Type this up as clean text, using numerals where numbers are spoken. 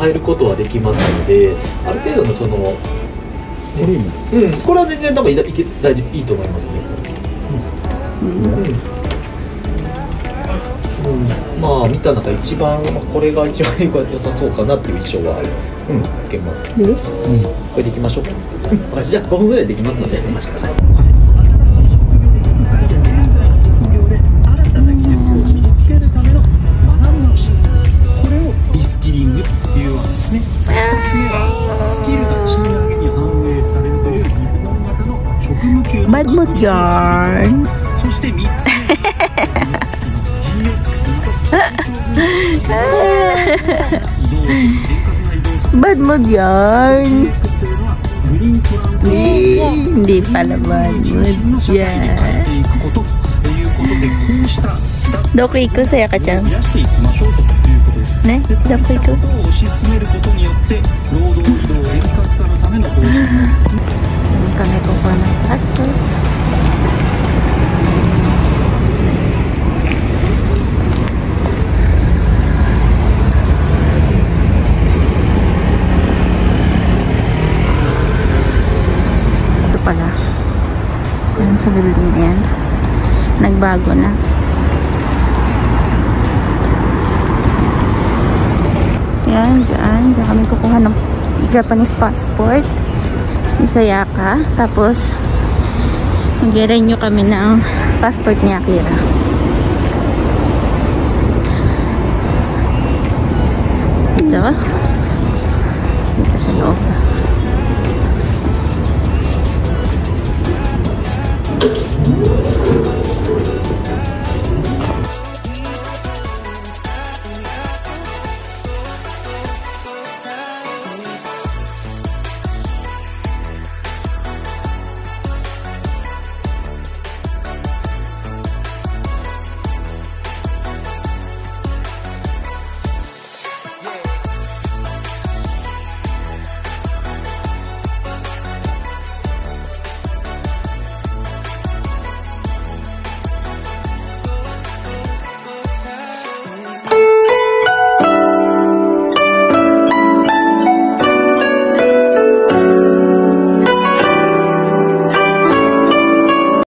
変えることはできますので、ある程度のその、これは全然多分いいと思いますね。まあ見た中一番これが一番良さそうかなっていう印象は受けます。これでいきましょう。じゃあ5分ぐらいできますのでお待ちください。 リスキリングというわけですね。2つ目はスキルが賃上げに反映されるという日本型の職務給のバッドヤーン。 そして3つ目 Ba't mo yan? Hindi pala bad mood yan. Dokiko saya ka dyan. Ne? Dokiko. Kami kukuha ng passport. Pala yan sa building na yan, nagbago na. Yan, dyan kami kukuha ng Japanese passport, Isayaka, tapos mag-renew kami ng passport ni Akira.